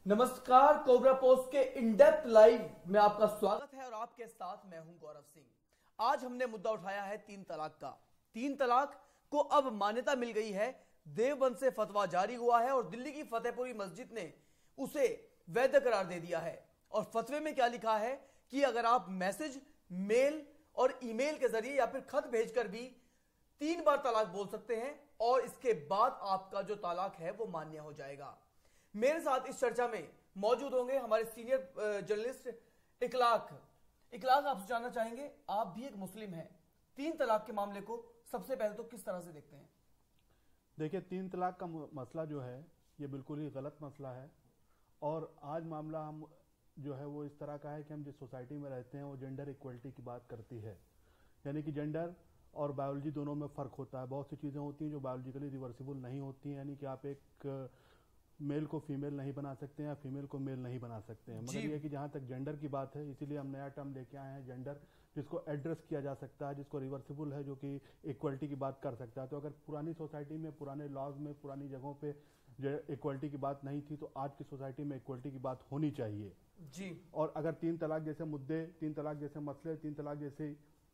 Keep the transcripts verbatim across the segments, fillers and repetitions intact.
नमस्कार, कोब्रापोस्ट के in depth live में आपका स्वागत है और आपके साथ मैं हूं गौरव सिंह। आज हमने मुद्दा उठाया है तीन तलाक का। तीन तलाक को अब मान्यता मिल गई है। देवबंद से फतवा जारी हुआ है और दिल्ली की फतेहपुरी मस्जिद ने उसे वैध करार दे दिया है। और फतवे में क्या लिखा है कि अगर आप मैसेज, मेल और ईमेल के जरिए या फिर खत भेजकर भी तीन बार तलाक बोल सकते हैं और इसके बाद आपका जो तलाक है वो मान्य हो जाएगा। मेरे साथ इस चर्चा में मौजूद होंगे हमारे सीनियर जर्नलिस्ट इखलाक। इखलाक, आपसे जानना चाहेंगे, आप भी एक मुस्लिम हैं, तीन तलाक के मामले को सबसे पहले तो किस तरह से देखते हैं? देखिए, तीन तलाक का मसला जो है ये बिल्कुल ही गलत मसला है। और आज मामला हम जो है वो इस तरह का है कि हम जिस सोसाइटी में रहते हैं वो जेंडर इक्वलिटी की बात करती है, यानी कि जेंडर और बायोलॉजी दोनों में फ़र्क होता है। बहुत सी चीज़ें होती हैं जो बायोलॉजिकली रिवर्सिबल नहीं होती हैं, यानी कि आप एक मेल को फीमेल नहीं बना सकते हैं या फीमेल को मेल नहीं बना सकते हैं। मगर ये कि जहाँ तक जेंडर की बात है, इसीलिए हम नया टर्म लेके आए हैं जेंडर, जिसको एड्रेस किया जा सकता है, जिसको रिवर्सिबल है, जो कि इक्वलिटी की बात कर सकता है। तो अगर पुरानी सोसाइटी में, पुराने लॉज में, पुरानी जगहों पे जो इक्वलिटी की बात नहीं थी, तो आज की सोसाइटी में इक्वलिटी की बात होनी चाहिए जी। और अगर तीन तलाक जैसे मुद्दे, तीन तलाक जैसे मसले, तीन तलाक जैसी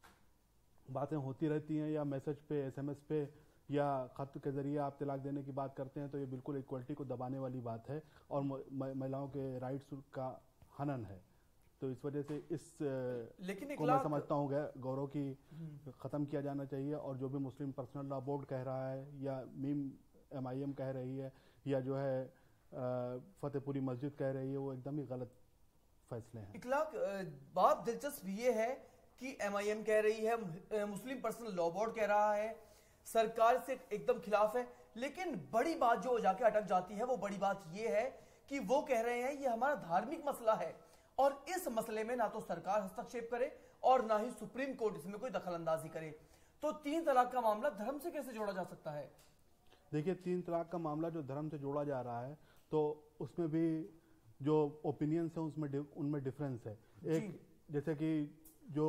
बातें होती रहती हैं या मैसेज पे, एसएमएस पे या खत के जरिए आप तलाक देने की बात करते हैं, तो ये बिल्कुल इक्वलिटी को दबाने वाली बात है और महिलाओं के राइट्स का हनन है। तो इस वजह से इस लेकिन को मैं समझता हूँ गौरव की ख़त्म किया जाना चाहिए। और जो भी मुस्लिम पर्सनल लॉ बोर्ड कह रहा है या मीम एम आई एम कह रही है या जो है फतेहपुरी मस्जिद कह रही है, वो एकदम ही गलत फैसले हैं। इखलाक, बात दिलचस्प ये है कि एम आई एम कह रही है, मुस्लिम पर्सनल लॉ बोर्ड कह रहा है, सरकार से एकदम खिलाफ है। लेकिन बड़ी बात जो जाके अटक जाती है वो बड़ी बात यह है कि वो कह रहे हैं ये हमारा धार्मिक मसला है और इस मसले में ना तो सरकार हस्तक्षेप करे और ना ही सुप्रीम कोर्ट इसमें कोई दखल अंदाजी करे। तो तीन तलाक का मामला धर्म से कैसे जोड़ा जा सकता है? देखिए, तीन तलाक का मामला जो धर्म से जोड़ा जा रहा है, तो उसमें भी जो ओपिनियंस है उसमें उनमें डिफरेंस है। एक जैसे कि जो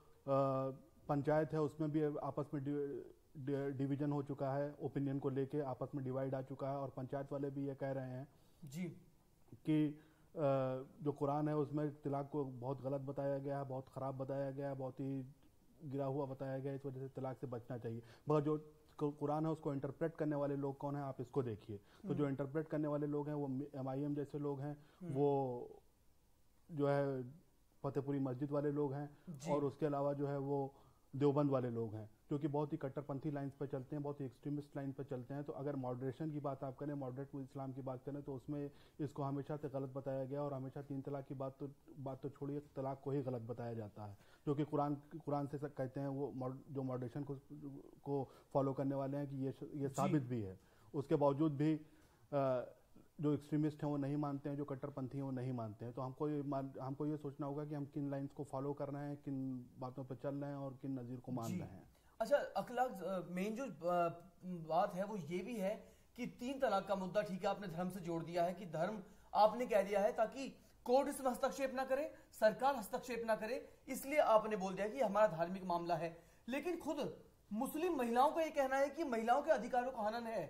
पंचायत है उसमें भी आपस में डिवीजन हो चुका है, ओपिनियन को लेके आपस में डिवाइड आ चुका है। और पंचायत वाले भी ये कह रहे हैं जी कि जो कुरान है उसमें तलाक को बहुत गलत बताया गया है, बहुत ख़राब बताया गया है, बहुत ही गिरा हुआ बताया गया है, इस वजह से तलाक से बचना चाहिए। मगर जो कुरान है उसको इंटरप्रेट करने वाले लोग कौन है, आप इसको देखिए। तो जो इंटरप्रेट करने वाले लोग हैं वो एम आई एम जैसे लोग हैं, वो जो है फतेहपुरी मस्जिद वाले लोग हैं, और उसके अलावा जो है वो देवबंद वाले लोग हैं, जो कि बहुत ही कट्टरपंथी लाइन्स पर चलते हैं, बहुत ही एक्सट्रीमिस्ट लाइन पर चलते हैं। तो अगर मॉडरेशन की बात आप करें, मॉडरेट इस्लाम की बात करें, तो उसमें इसको हमेशा से गलत बताया गया और हमेशा तीन तलाक की बात तो बात तो छोड़िए, तलाक को ही गलत बताया जाता है, जो कि कुरान कुरान से कहते हैं वो जो मॉडरेशन को को फॉलो करने वाले हैं कि ये ये साबित भी है। उसके बावजूद भी आ, जो एक्सट्रीमिस्ट हैं वो नहीं मानते हैं, जो कट्टरपंथी हैं वो नहीं मानते हैं। तो हमको ये हमको ये सोचना होगा कि हम किन लाइंस को फॉलो कर रहे हैं, किन बातों पर चल रहे हैं और किन नज़ीर को मान रहे हैं। अच्छा अखलाक, मेन जो बात है वो ये भी है कि तीन तलाक का मुद्दा, ठीक है, आपने धर्म से जोड़ दिया है कि धर्म आपने कह दिया है ताकि कोर्ट इसमें हस्तक्षेप ना करे, सरकार हस्तक्षेप ना करे, इसलिए आपने बोल दिया कि हमारा धार्मिक मामला है। लेकिन खुद मुस्लिम महिलाओं का यह कहना है कि महिलाओं के अधिकारों का हनन है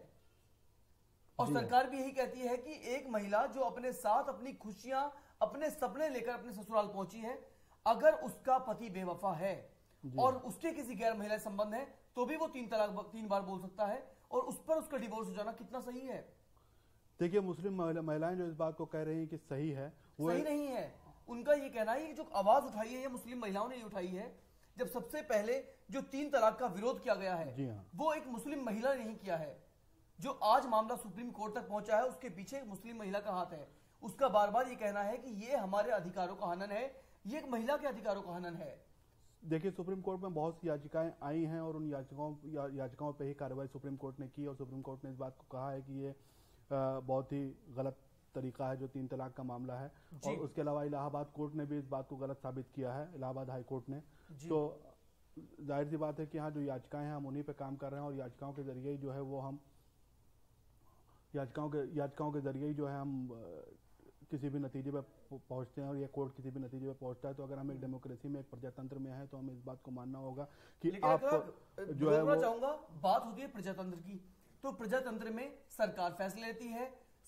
और सरकार भी यही कहती है कि एक महिला जो अपने साथ अपनी खुशियां, अपने सपने लेकर अपने ससुराल पहुंची है, अगर उसका पति बेवफा है और उसके किसी गैर महिला संबंध है, तो भी वो तीन तलाक तीन बार बोल सकता है और उस पर उसका डिवोर्स हो जाना कितना सही है? देखिए, मुस्लिम महिलाएं जो इस बात को कह रही हैं कि सही है, वो सही नहीं है। उनका ये कहना है कि जो आवाज उठाई है ये मुस्लिम महिलाओं ने उठाई है। जब सबसे पहले जो तीन तलाक का विरोध किया गया है वो एक मुस्लिम महिला ने नहीं किया है। जो आज मामला सुप्रीम कोर्ट तक पहुंचा है उसके पीछे एक मुस्लिम महिला का हाथ है। उसका बार बार ये कहना है कि ये हमारे अधिकारों का हनन है, ये एक महिला के अधिकारों का हनन है। देखिए, सुप्रीम कोर्ट में बहुत सी याचिकाएं आई हैं और उन याचिकाओं या, याचिकाओं पे ही कार्रवाई सुप्रीम कोर्ट ने की और सुप्रीम कोर्ट ने इस बात को कहा है कि ये आ, बहुत ही गलत तरीका है जो तीन तलाक का मामला है। और उसके अलावा इलाहाबाद कोर्ट ने भी इस बात को गलत साबित किया है, इलाहाबाद हाई कोर्ट ने। तो जाहिर सी बात है कि हाँ, जो याचिकाएं हैं हम उन्हीं पे काम कर रहे हैं और याचिकाओं के जरिए ही जो है वो हम याचिकाओं के याचिकाओं के जरिए ही जो है हम किसी भी नतीजे पे पहुंचते हैं और ये कोर्ट किसी भी नतीजे पे पहुंचता है। तो अगर हम एक डेमोक्रेसी में, एक प्रजातंत्र में है, तो हमें इस बात को मानना होगा कि आप जो है वो चाहूंगा, बात होती है प्रजातंत्र की, तो प्रजातंत्र में सरकार फैसले लेती है,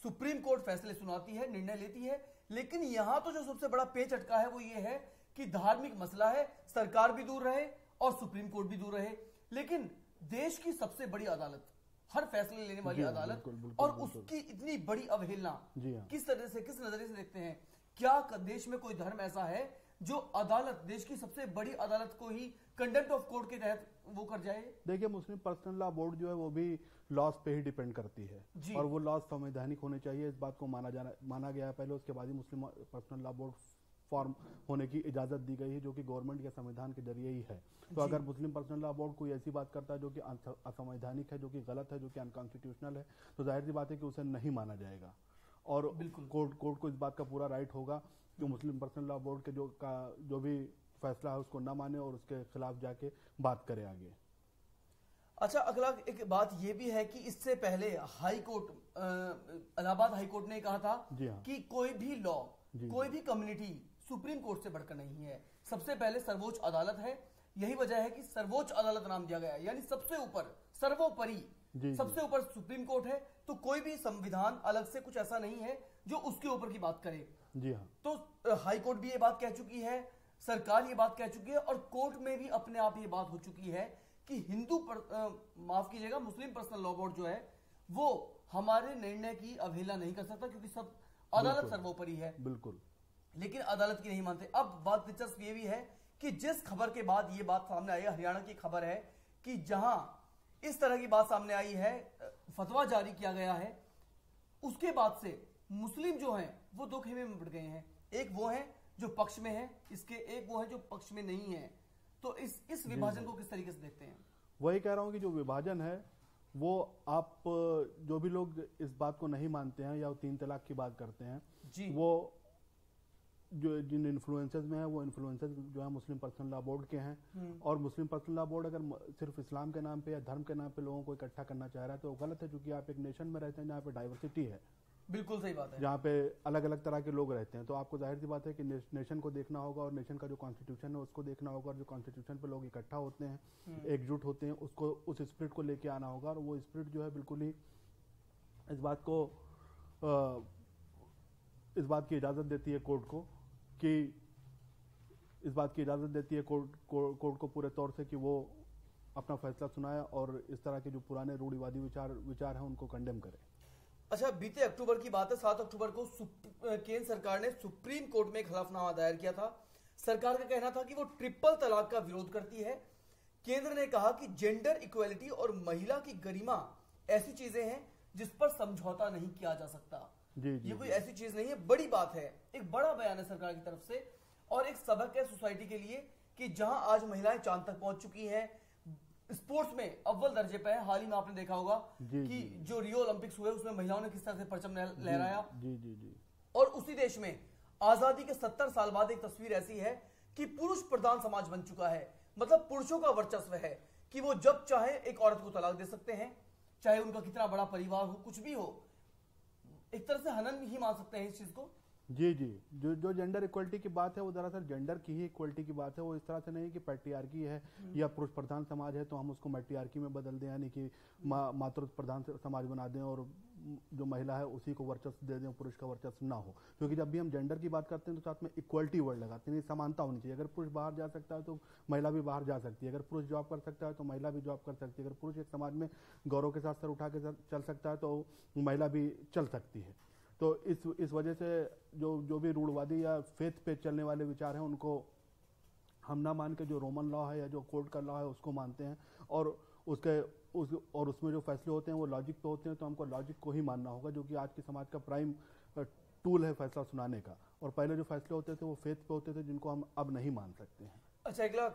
सुप्रीम कोर्ट फैसले सुनाती है, निर्णय लेती है, लेकिन यहां तो जो सबसे बड़ा पेच अटका है वो ये है कि धार्मिक मसला है, सरकार भी दूर रहे और सुप्रीम कोर्ट भी दूर रहे। लेकिन देश की सबसे बड़ी अदालत, हर फैसले लेने वाली अदालत, बिल्कुल, बिल्कुल, और बिल्कुल। उसकी इतनी बड़ी अवहेलना हाँ। किस तरह से, किस नजरिए से देखते हैं? क्या देश में कोई धर्म ऐसा है जो अदालत, देश की सबसे बड़ी अदालत को ही कंटेम्प्ट ऑफ कोर्ट के तहत वो कर जाए? देखिए, मुस्लिम पर्सनल लॉ बोर्ड जो है वो भी लॉज पे ही डिपेंड करती है और वो लॉज संवैधानिक होने चाहिए, इस बात को माना जाना माना गया है पहले, उसके बाद ही Muslim personal law board form होने की इजाजत दी गई है, जो कि गवर्नमेंट या संविधान के जरिए ही है। तो अगर मुस्लिम पर्सनल लॉ बोर्ड कोई ऐसी बात करता है जो कि असंवैधानिक है, जो कि गलत है, जो कि अनकॉन्स्टिट्यूशनल है, तो जाहिर सी बात है कि उसे नहीं माना जाएगा और कोर्ट कोर्ट को इस बात का पूरा राइट होगा कि मुस्लिम पर्सनल लॉ बोर्ड के जो का जो भी फैसला है उसको न माने और उसके खिलाफ जाके बात करे आगे। अच्छा अगला एक बात यह भी है कि इससे पहले high court, Allahabad high court ने कहा था हाँ। कि कोई भी लॉ, कोई भी कम्युनिटी सुप्रीम कोर्ट से बढ़कर नहीं है, सबसे पहले सर्वोच्च अदालत है। यही वजह है कि सर्वोच्च अदालत नाम दिया गया, यानी सबसे ऊपर, सर्वोपरि, सबसे ऊपर सुप्रीम कोर्ट है। तो कोई भी संविधान अलग से कुछ ऐसा नहीं है जो उसके ऊपर की बात करे। जी हाँ। तो हाई कोर्ट भी ये बात कह चुकी है, सरकार ये बात कह चुकी है और कोर्ट में भी अपने आप ये बात हो चुकी है कि हिंदू पर, आ, माफ कीजिएगा, मुस्लिम पर्सनल लॉ बोर्ड जो है वो हमारे निर्णय की अवहेलना नहीं कर सकता, क्योंकि सब अदालत सर्वोपरि है। बिल्कुल। लेकिन अदालत की नहीं मानते। अब बात दिलचस्प ये भी है कि जिस खबर के बाद ये बात सामने आई, हरियाणा की खबर है कि जहां इस तरह की बात सामने आई है, फतवा जारी किया गया है, उसके बाद से मुस्लिम जो हैं वो दो खेमे में बढ़ गए हैं। एक वो हैं जो पक्ष में है इसके, एक वो है जो पक्ष में नहीं है। तो इस इस विभाजन को किस तरीके से देखते हैं? वही कह रहा हूं कि जो विभाजन है वो, आप जो भी लोग इस बात को नहीं मानते हैं या तीन तलाक की बात करते हैं जी, वो जो जिन इन्फ्लुएंसर्स में है वो इन्फ्लुएंसर्स जो है मुस्लिम पर्सनल लॉ बोर्ड के हैं। और मुस्लिम पर्सनल लॉ बोर्ड अगर सिर्फ इस्लाम के नाम पे या धर्म के नाम पे लोगों को इकट्ठा करना चाह रहा है तो वो गलत है, क्योंकि आप एक नेशन में रहते हैं जहाँ पे डाइवर्सिटी है। बिल्कुल सही बात है। जहाँ पे अलग अलग तरह के लोग रहते हैं, तो आपको जाहिर सी बात है कि नेशन को देखना होगा और नेशन का जो कॉन्स्टिट्यूशन है उसको देखना होगा, और जो कॉन्स्टिट्यूशन पे लोग इकट्ठा होते हैं, एकजुट होते हैं, उसको उस स्पिरिट को लेके आना होगा। और वो स्पिरिट जो है बिल्कुल ही इस बात को आ, इस बात की इजाजत देती है कोर्ट को कि इस बात की इजाजत देती है कोर्ट कोर्ट को पूरे तौर से कि वो अपना फैसला सुनाए और इस तरह के जो पुराने रूढ़िवादी विचार विचार हैं उनको कंडेम करे। अच्छा, बीते अक्टूबर की बात है, सात अक्टूबर को केंद्र सरकार ने सुप्रीम कोर्ट में एक हलफनामा दायर किया था। सरकार का कहना था कि वो ट्रिपल तलाक का विरोध करती है। केंद्र ने कहा कि जेंडर इक्वेलिटी और महिला की गरिमा ऐसी चीजें हैं जिस पर समझौता नहीं किया जा सकता। जी, जी, ये कोई ऐसी चीज नहीं है, बड़ी बात है, एक बड़ा बयान है सरकार की तरफ से और एक सबक है सोसाइटी के लिए कि जहां आज महिलाएं चांद तक पहुंच चुकी हैं, स्पोर्ट्स में अव्वल दर्जे पे है। हाल ही में आपने देखा होगा जी, कि जी, जो रियो ओलंपिक्स हुए उसमें महिलाओं ने किस तरह से परचम लहराया। जी जी जी। और उसी देश में आजादी के सत्तर साल बाद एक तस्वीर ऐसी है कि पुरुष प्रधान समाज बन चुका है। मतलब पुरुषों का वर्चस्व है कि वो जब चाहे एक औरत को तलाक दे सकते हैं, चाहे उनका कितना बड़ा परिवार हो, कुछ भी हो। एक तरह से हनन ही मान सकते हैं इस चीज को। जी जी, जो जो जेंडर इक्वलिटी की बात है वो दरअसल जेंडर की ही इक्वलिटी की बात है। वो इस तरह से नहीं कि पैट्रियार्की है या पुरुष प्रधान समाज है तो हम उसको मैट्रियार्की में बदल दें, यानी कि मा, मातृत्व प्रधान समाज बना दें और जो महिला है उसी को वर्चस्व दे दें, पुरुष का वर्चस्व ना हो। क्योंकि जब भी हम जेंडर की बात करते हैं तो साथ में इक्वलिटी वर्ड लगाते हैं, समानता होनी चाहिए। अगर पुरुष बाहर जा सकता है तो महिला भी बाहर जा सकती है, अगर पुरुष जॉब कर सकता है तो महिला भी जॉब कर सकती है, अगर पुरुष एक समाज में गौरव के साथ सर उठा के चल सकता है तो महिला भी चल सकती है। तो इस इस वजह से जो जो भी रूढ़वादी या फेथ पे चलने वाले विचार हैं उनको हम ना मान के जो रोमन लॉ है या जो कोर्ट का लॉ है उसको मानते हैं और उसके उस और उसमें जो फैसले होते हैं वो लॉजिक पे होते हैं, तो हमको लॉजिक को ही मानना होगा, जो कि आज के समाज का प्राइम टूल है फैसला सुनाने का। और पहले जो फैसले होते थे वो फेथ पे होते थे, जिनको हम अब नहीं मान सकते हैं। अच्छा, अगला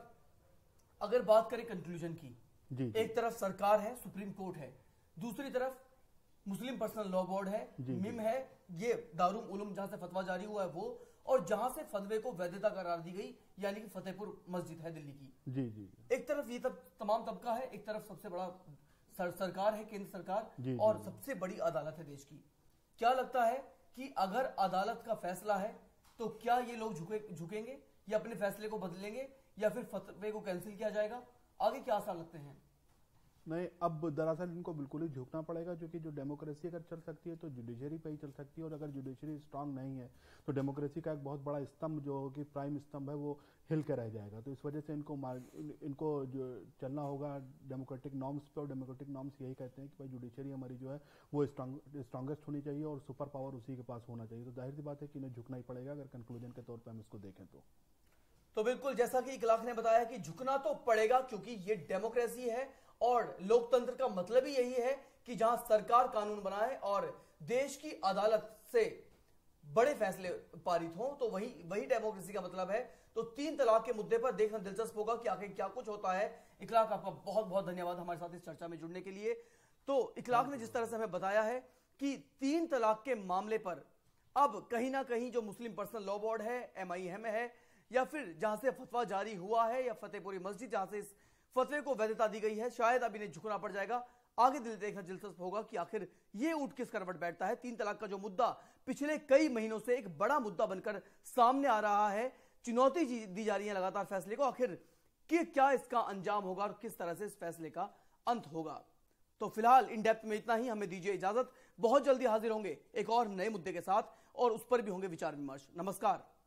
अगर बात करें कंक्लूजन की, जी, एक तरफ सरकार है, सुप्रीम कोर्ट है, दूसरी तरफ मुस्लिम पर्सनल लॉ बोर्ड है, मिम है, ये दारुल उलूम जहां से फतवा जारी हुआ है वो, और जहां से फतवे को वैधता करार दी गई, यानी कि फतेहपुर मस्जिद है दिल्ली की। जी जी। एक तरफ ये तब तमाम तबका है, एक तरफ सबसे बड़ा सर, सरकार है, केंद्र सरकार, जी, और जी, सबसे बड़ी अदालत है देश की। क्या लगता है कि अगर अदालत का फैसला है तो क्या ये लोग झुके झुकेंगे या अपने फैसले को बदलेंगे या फिर फतवे को कैंसिल किया जाएगा? आगे क्या आसार लगते हैं? नहीं, अब दरअसल इनको बिल्कुल ही झुकना पड़ेगा, क्योंकि जो डेमोक्रेसी अगर चल सकती है तो जुडिशरी पे ही चल सकती है, और अगर जुडिशरी स्ट्रांग नहीं है तो डेमोक्रेसी का एक बहुत बड़ा स्तंभ जो कि प्राइम स्तंभ है वो हिल के रह जाएगा। तो इस वजह से इनको मार इनको जो चलना होगा डेमोक्रेटिक नॉर्म्स पे, और डेमोक्रेटिक नॉर्म्स यही कहते हैं कि भाई जुडिशरी हमारी जो है वो स्ट्रांगेस्ट होनी चाहिए और सुपर पावर उसी के पास होना चाहिए। तो जाहिर सी बात है कि इन्हें झुकना ही पड़ेगा अगर कंक्लूजन के तौर पर हम इसको देखें तो। तो बिल्कुल जैसा कि इकलाक ने बताया कि झुकना तो पड़ेगा, क्योंकि ये डेमोक्रेसी है और लोकतंत्र का मतलब ही यही है कि जहां सरकार कानून बनाए और देश की अदालत से बड़े फैसले पारित हों, तो वही वही डेमोक्रेसी का मतलब है। तो तीन तलाक के मुद्दे पर देखना दिलचस्प होगा कि आखिर क्या कुछ होता है। इकलाक, आपका बहुत बहुत धन्यवाद हमारे साथ इस चर्चा में जुड़ने के लिए। तो इकलाक ने जिस तरह से हमें बताया है कि तीन तलाक के मामले पर अब कहीं ना कहीं जो मुस्लिम पर्सनल लॉ बोर्ड है, एम आई एम है, या फिर जहां से फतवा जारी हुआ है, या फतेहपुरी मस्जिद जहां से इस फतवे को वैधता दी गई है, शायद अब इन्हें झुकना पड़ जाएगा। आगे दिल देखना दिलचस्प होगा कि आखिर ये ऊंट किस करवट बैठता है। तीन तलाक का जो मुद्दा पिछले कई महीनों से एक बड़ा मुद्दा बनकर सामने आ रहा है, चुनौती दी जा रही है लगातार फैसले को, आखिर कि क्या इसका अंजाम होगा और किस तरह से इस फैसले का अंत होगा। तो फिलहाल इन डेप्थ में इतना ही, हमें दीजिए इजाजत। बहुत जल्दी हाजिर होंगे एक और नए मुद्दे के साथ, और उस पर भी होंगे विचार विमर्श। नमस्कार।